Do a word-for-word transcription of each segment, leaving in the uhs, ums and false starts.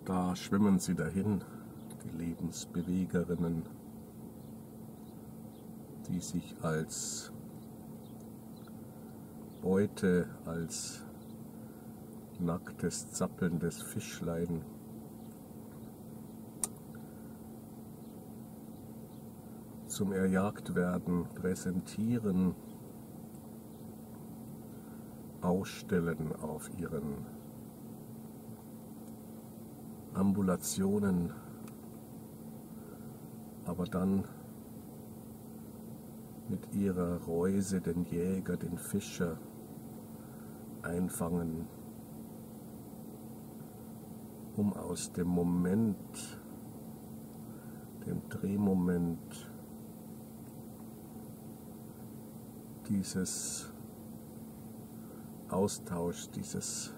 Da schwimmen sie dahin, die Lebensbewegerinnen, die sich als Beute, als nacktes, zappelndes Fischlein zum Erjagtwerden präsentieren, ausstellen auf ihren Ambulationen, aber dann mit ihrer Reuse den Jäger, den Fischer einfangen, um aus dem Moment, dem Drehmoment dieses Austausch, dieses,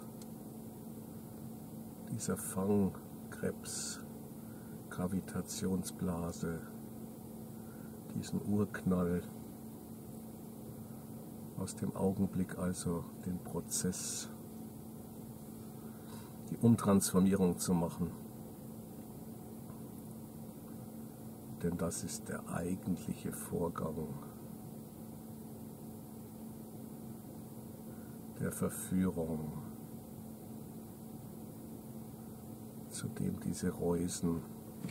dieser Fangkrebs, Gravitationsblase, diesen Urknall, aus dem Augenblick also den Prozess, die Umtransformierung zu machen. Denn das ist der eigentliche Vorgang der Verführung, zu dem diese Reusen,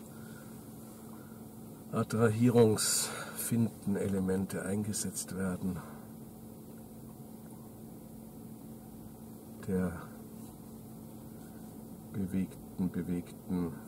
Attrahierungsfindenelemente eingesetzt werden, der bewegten, bewegten